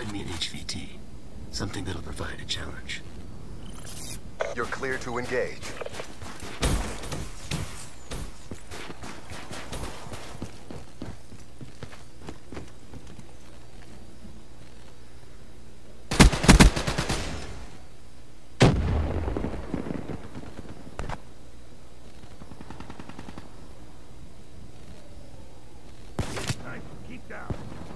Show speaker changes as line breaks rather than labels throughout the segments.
Find me an HVT. Something that'll provide a challenge.
You're clear to engage.
Keep down.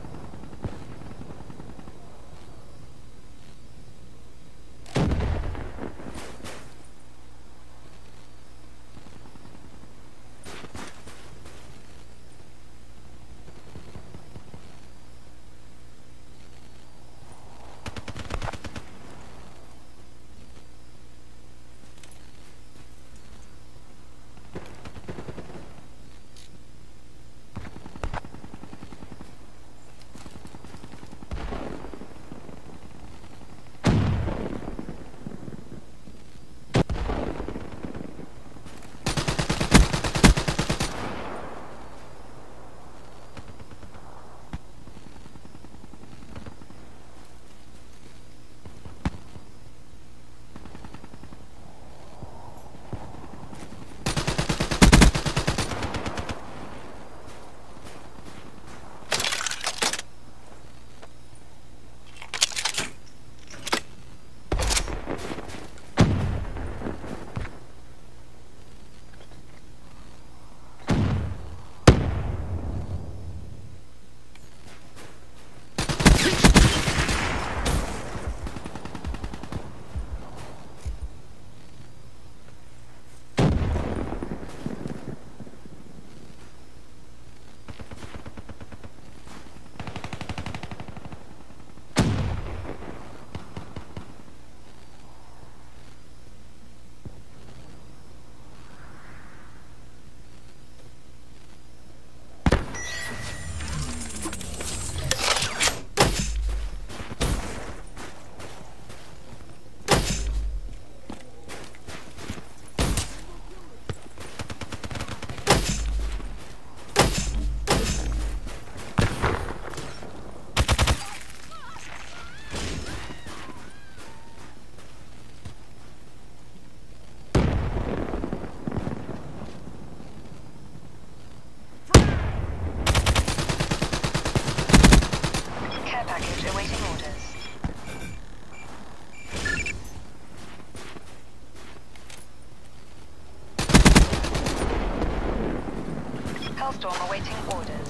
Hellstorm awaiting orders.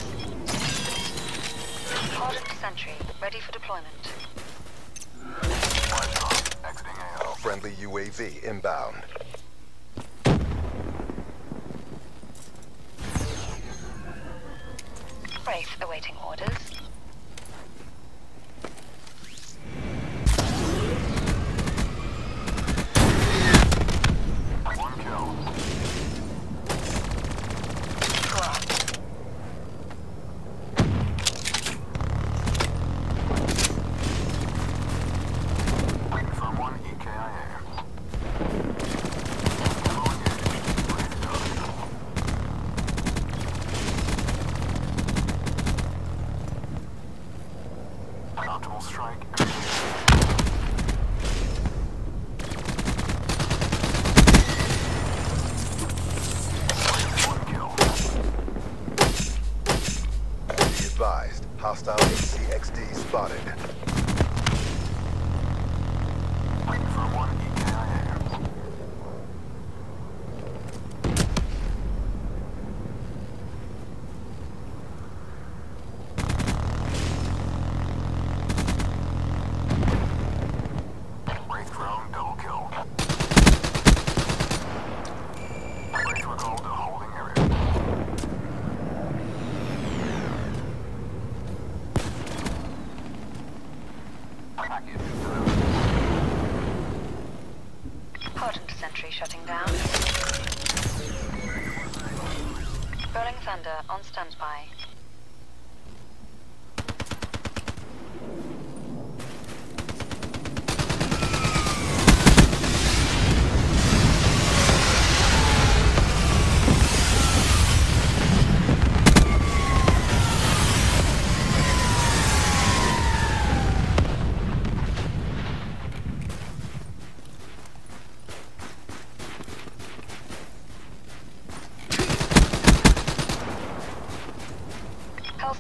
Hardened sentry, ready for deployment.
Exiting AO. Friendly UAV inbound.
Wraith awaiting orders.
One kill. From one EKIA. Optimal strike. One kill. Be advised, hostile HCXD spotted. From one EKIA. Wraith drone double kill. Wraith recalled to holding area. Package delivered.
Hardened sentry shutting down. Rolling Thunder on standby.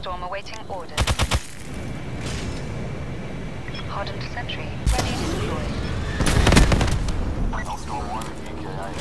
Hellstorm awaiting orders. Hardened sentry ready to deploy.
Hellstorm 1 EKIA.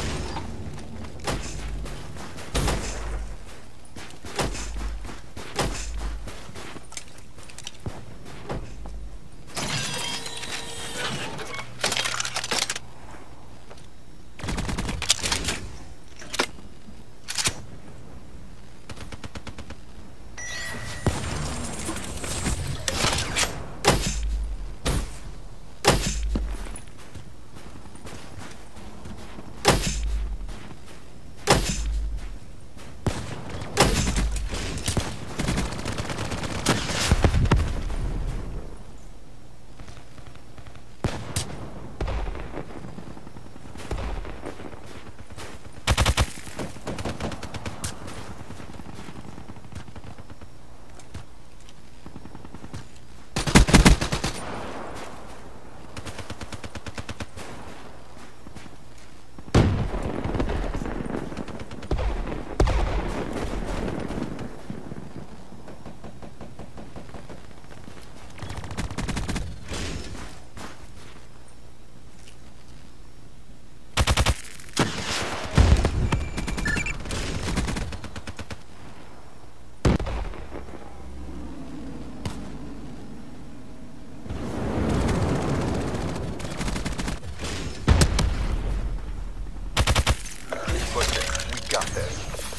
Got this.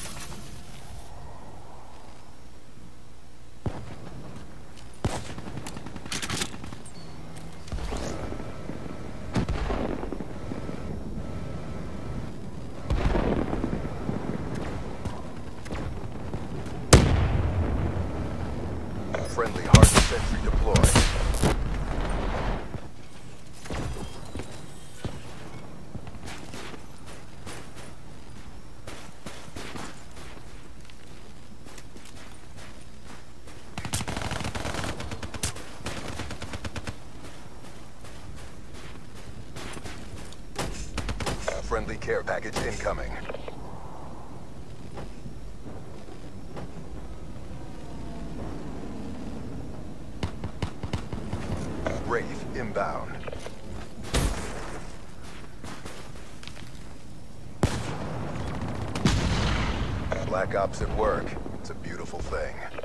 Friendly hardened sentry deployed. Friendly care package incoming. Wraith inbound. Black Ops at work. It's a beautiful thing.